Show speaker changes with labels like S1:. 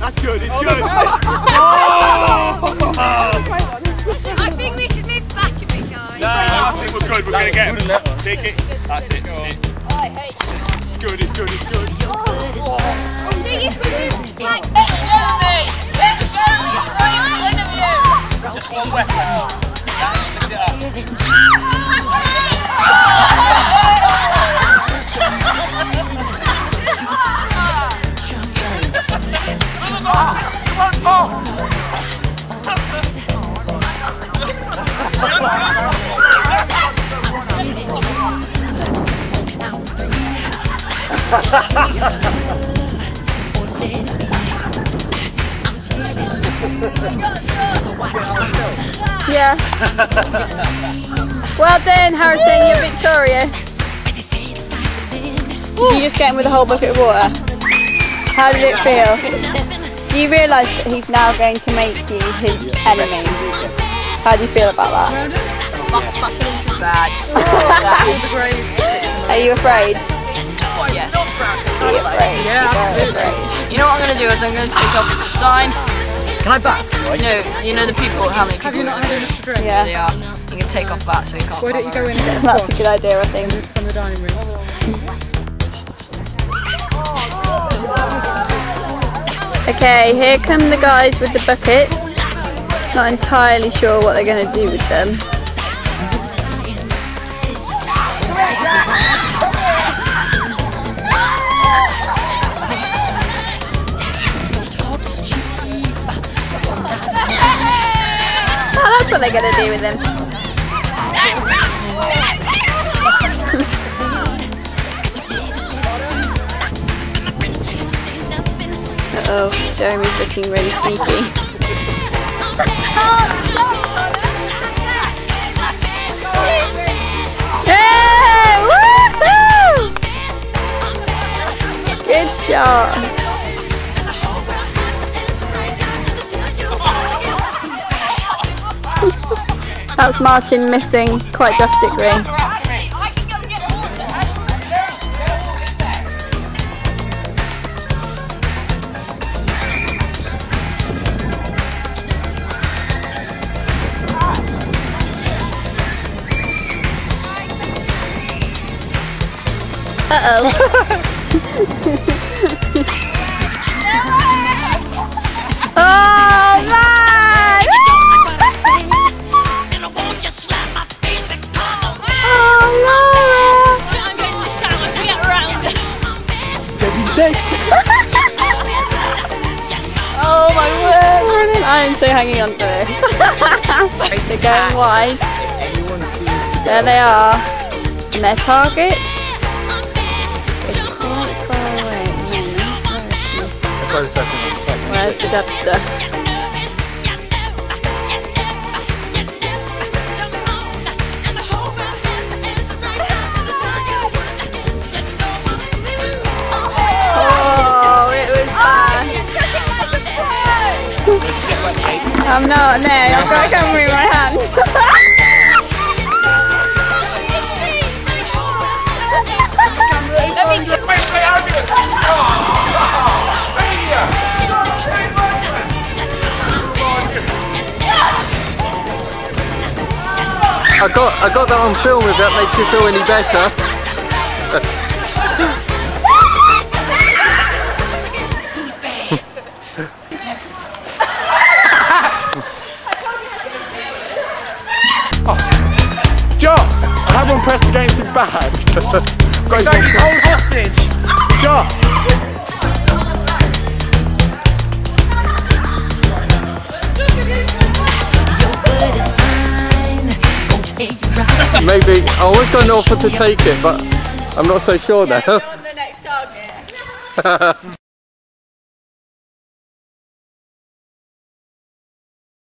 S1: That's good, it's good.
S2: I think we should move back a bit, guys.
S1: No, I think we're good, we're going to get him. Take it. That's it, that's it.
S2: Oh, I hate you.
S1: It's good, it's good, it's good.
S2: I think if we move back.
S1: Just one weapon. Lift it up.
S3: Yeah. Well done, Harrison, you're victorious. Did you just get him with a whole bucket of water? How did it feel? Do you realise that he's now going to make you his enemy? How do you feel about that?
S4: Bad.
S3: Are you afraid?
S4: Yes.
S3: Are you afraid?
S4: Yeah,
S3: absolutely.
S4: You know what I'm going to do is I'm going to take off the sign.
S5: Can I back?
S4: No, you know the people, how many people
S6: Have you not had enough to drink?
S3: Yeah.
S4: they are. You can take off that so you can't.
S6: Why don't you go in and get a
S3: That's a
S6: squash
S3: good idea, I think.
S6: from the dining room?
S3: Okay, here come the guys with the buckets. Not entirely sure what they're going to do with them. Oh, that's what they're going to do with them. Uh-oh, Jeremy's looking really sneaky. Yeah! Woohoo! Good shot. That's Martin missing quite drastically. Uh-oh. Oh, man! Oh, Laura!
S5: Debbie's next.
S3: Oh, my word! I am so hanging on to this. They're going wide. There they are. And their target.
S5: Sorry, the second one.
S3: Where's the dubster? Oh, it was bad. I'm not, no, I've got a camera in my hand.
S5: I got that on film if that makes you feel any better.
S1: Josh! I had one pressed against his back. He's like his whole hostage! Josh!
S5: Maybe I always got an offer to take it, but I'm not so sure now.
S3: You're on the next target.